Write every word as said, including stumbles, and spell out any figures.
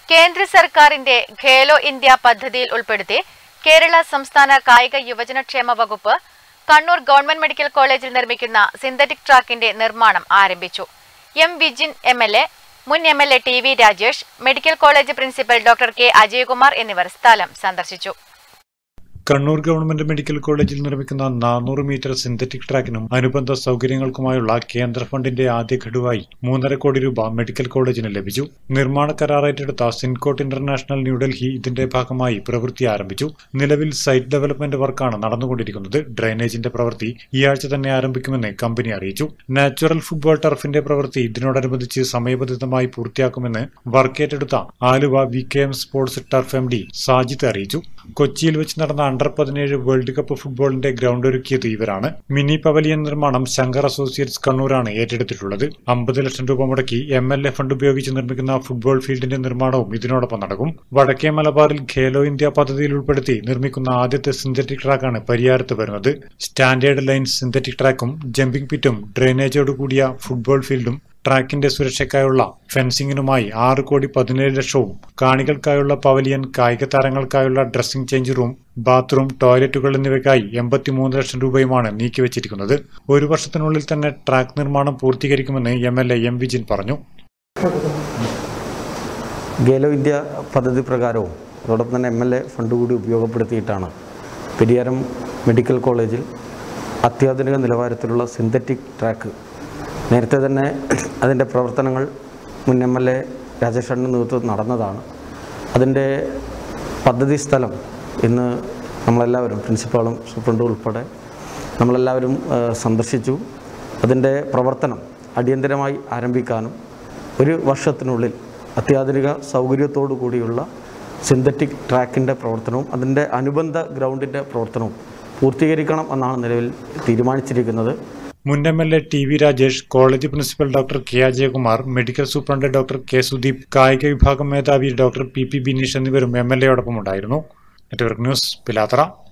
കേന്ദ്ര സർക്കാരിന്റെ ഖേലോ ഇന്ത്യ പദ്ധതിയിൽ ഉൾപ്പെടുത്തി കേരള സംസ്ഥാന കായിക യുവജനക്ഷേമ വകുപ്പ് കണ്ണൂർ ഗവൺമെന്റ് മെഡിക്കൽ കോളേജിൽ നിർമ്മിക്കുന്ന സിന്തറ്റിക് ട്രാക്കിന്റെ നിർമ്മാണം ആരംഭിച്ചു. M Vijin M L A, മുൻ M L A T V Rajesh, medical college principal doctor K Ajayakumar എന്നിവർ സ്ഥലം സന്ദർശിച്ചു. കണ്ണൂർ ഗവൺമെന്റ് മെഡിക്കൽ കോളേജിൽ നിർമ്മിക്കുന്ന നാനൂറ് മീറ്റർ സിന്തറ്റിക് ട്രാക്കിനും അനുബന്ധ സൗകര്യങ്ങൾക്കുമായുള്ള കേന്ദ്ര ഫണ്ടിന്റെ ആദ്യ ഘടുവായി മൂന്നര കോടി രൂപ മെഡിക്കൽ കോളേജിന് ലഭിച്ചു. നിർമ്മാണ കരാർ ഏറ്റെടുത്ത സിൻകോട്ട് ഇന്റർനാഷണൽ ന്യൂഡൽഹി ഇതിന്റെ ഭാഗമായി പ്രവൃത്തി ആരംഭിച്ചു. നിലവിൽ സൈറ്റ് ഡെവലപ്മെന്റ് വർക്കാണ് നടന്നുകൊണ്ടിരിക്കുന്നത്. ഡ്രെയിനേജിന്റെ പ്രവൃത്തി ഈ ആഴ്ച തന്നെ ആരംഭിക്കുമെന്ന് കമ്പനി അറിയിച്ചു. നാച്ചുറൽ ഫുട്ബോൾ ടർഫിന്റെ പ്രവൃത്തി ഇതിനോടനുബന്ധിച്ച് സമയബന്ധിതമായി പൂർത്തിയാക്കുമെന്ന് വർക്ക് ഏറ്റെടുത്ത Aluva V K M sports turf M D Sajith അറിയിച്ചു. കൊച്ചിയിൽ വെച്ച് നടന്ന അണ്ടർ പതിനേഴ് വേൾഡ് കപ്പ് ഫുട്ബോളിന്റെ ഗ്രൗണ്ട് ഒരുക്കിയത് ഇവരാണ്. മിനി പവലിയൻ നിർമ്മാണം ശങ്കർ അസോസിയേറ്റ്സ് കണ്ണൂരാണ് ഏറ്റെടുത്തിട്ടുള്ളത്. അമ്പത് ലക്ഷം രൂപ മുടക്കി എം എൽ എ ഫണ്ട് ഉപയോഗിച്ച് നിർമ്മിക്കുന്ന ഫുട്ബോൾ ഫീൽഡിന്റെ നിർമ്മാണവും ഇതിനോടൊപ്പം നടക്കും. വടക്കേ മലബാറിൽ ഖേലോ ഇന്ത്യ പദ്ധതിയിൽ ഉൾപ്പെടുത്തി നിർമ്മിക്കുന്ന ആദ്യത്തെ സിന്തറ്റിക് ട്രാക്കാണ് പരിയാരത്ത് വരുന്നത്. സ്റ്റാൻഡേർഡ് ലൈൻ സിന്തറ്റിക് ട്രാക്കും ജമ്പിംഗ് പിറ്റും ഡ്രെയിനേജോടുകൂടിയ ഫുട്ബോൾ ഫീൽഡും ട്രാക്കിന്റെ സുരക്ഷയ്ക്കായുള്ള ഫെൻസിംഗിനുമായി ആറ് കോടി പതിനേഴ് ലക്ഷവും കാണികൾക്കായുള്ള പവലിയൻ, കായിക താരങ്ങൾക്കായുള്ള ഡ്രസ്സിംഗ് ചേഞ്ച് റൂം, ബാത്റൂം, ടോയ്ലറ്റുകൾ എന്നിവയ്ക്കായി എൺപത്തിമൂന്ന് ലക്ഷം രൂപയുമാണ് നീക്കിവച്ചിരിക്കുന്നത്. ഒരു വർഷത്തിനുള്ളിൽ തന്നെ ട്രാക്ക് നിർമ്മാണം പൂർത്തീകരിക്കുമെന്ന് M L A M Vijin പറഞ്ഞു. ഖേലോ ഇന്ത്യ പദ്ധതി പ്രകാരവും അതോടൊപ്പം തന്നെ എം എൽ എ ഫണ്ട് കൂടി ഉപയോഗപ്പെടുത്തിയിട്ടാണ് പെരിയാരം മെഡിക്കൽ കോളേജിൽ അത്യാധുനിക നിലവാരത്തിലുള്ള സിന്തറ്റിക് ട്രാക്ക് നേരത്തെ തന്നെ അതിൻ്റെ പ്രവർത്തനങ്ങൾ മുൻ എം എൽ എ രാജേഷിൻ്റെ നേതൃത്വത്തിൽ നടന്നതാണ്. അതിൻ്റെ പദ്ധതി സ്ഥലം ഇന്ന് നമ്മളെല്ലാവരും, പ്രിൻസിപ്പാളും സൂപ്രണ്ടും ഉൾപ്പെടെ നമ്മളെല്ലാവരും സന്ദർശിച്ചു. അതിൻ്റെ പ്രവർത്തനം അടിയന്തരമായി ആരംഭിക്കാനും ഒരു വർഷത്തിനുള്ളിൽ അത്യാധുനിക സൗകര്യത്തോടു കൂടിയുള്ള സിന്തറ്റിക് ട്രാക്കിൻ്റെ പ്രവർത്തനവും അതിൻ്റെ അനുബന്ധ ഗ്രൗണ്ടിൻ്റെ പ്രവർത്തനവും പൂർത്തീകരിക്കണം എന്നാണ് നിലവിൽ തീരുമാനിച്ചിരിക്കുന്നത്. മുൻ M L A T V Rajesh, college principal doctor K Ajayakumar, medical superintendent doctor K Sudeep, കായിക വിഭാഗം മേധാവി ഡോക്ടർ പി പി ബിനീഷ് എന്നിവരും എം എൽ എയോടൊപ്പം ഉണ്ടായിരുന്നു. Network news, Pilathara.